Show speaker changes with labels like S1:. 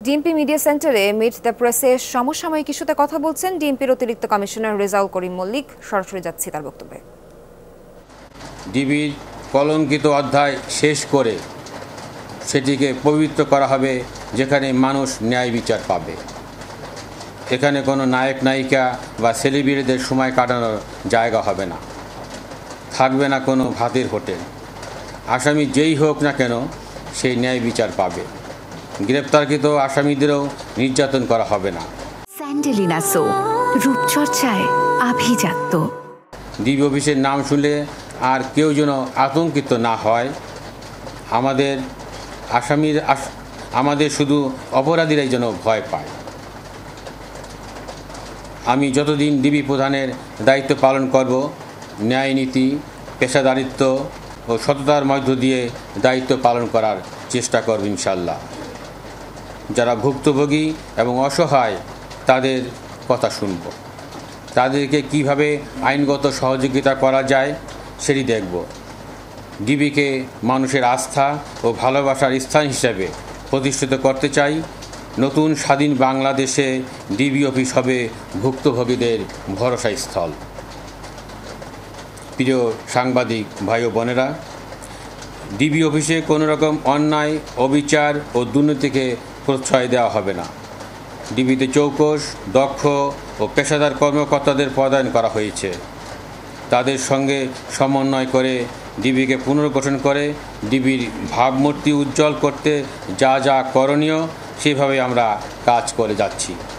S1: DMP media সেন্টারে meet the প্রেসে সমসাময়িক ইস্যুতে কথা বলছেন ডিএমপির অতিরিক্ত কমিশনার রেজাউল করিম মল্লিক। সরাসরি যাচ্ছি তার বক্তব্যে।
S2: ডিবির কলঙ্কিত অধ্যায় শেষ করে সেটিকে পবিত্র করা হবে, যেখানে মানুষ ন্যায় বিচার পাবে। এখানে কোনো নায়ক নায়িকা বা সেলিব্রিটিদের সময় কাটানোর জায়গা হবে না, থাকবে না কোনো ভাতের হোটেল। আসামি যেই হোক না কেন সেই ন্যায় বিচার পাবে। গ্রেপ্তারকৃত আসামিদেরও নির্যাতন করা হবে না।
S3: স্যান্ডেলিনা সো, রূপচর্চায় আভিজাত্য।
S2: ডিবি অফিসের নাম শুনলে আর কেউ যেন আতঙ্কিত না হয়। আমাদের শুধু অপরাধীরাই যেন ভয় পায়। আমি যতদিন ডিবি প্রধানের দায়িত্ব পালন করব, ন্যায় নীতি, পেশাদারিত্ব ও সততার মধ্য দিয়ে দায়িত্ব পালন করার চেষ্টা করব ইনশাল্লাহ। যারা ভুক্তভোগী এবং অসহায় তাদের কথা শুনব, তাদেরকে কিভাবে আইনগত সহযোগিতা করা যায় সেটি দেখব। ডিবিকে মানুষের আস্থা ও ভালোবাসার স্থান হিসেবে প্রতিষ্ঠিত করতে চাই। নতুন স্বাধীন বাংলাদেশে ডিবি অফিস হবে ভুক্তভোগীদের ভরসা স্থল। প্রিয় সাংবাদিক ভাই ও বোনেরা, ডিবি অফিসে কোনো রকম অন্যায়, অবিচার ও দুর্নীতিকে প্রশ্রয় দেওয়া হবে না। ডিবিতে চৌকস, দক্ষ ও পেশাদার কর্মকর্তাদের পদায়ন করা হয়েছে। তাদের সঙ্গে সমন্বয় করে ডিবিকে পুনর্গঠন করে ডিবির ভাবমূর্তি উজ্জ্বল করতে যা যা করণীয় সেভাবে আমরা কাজ করে যাচ্ছি।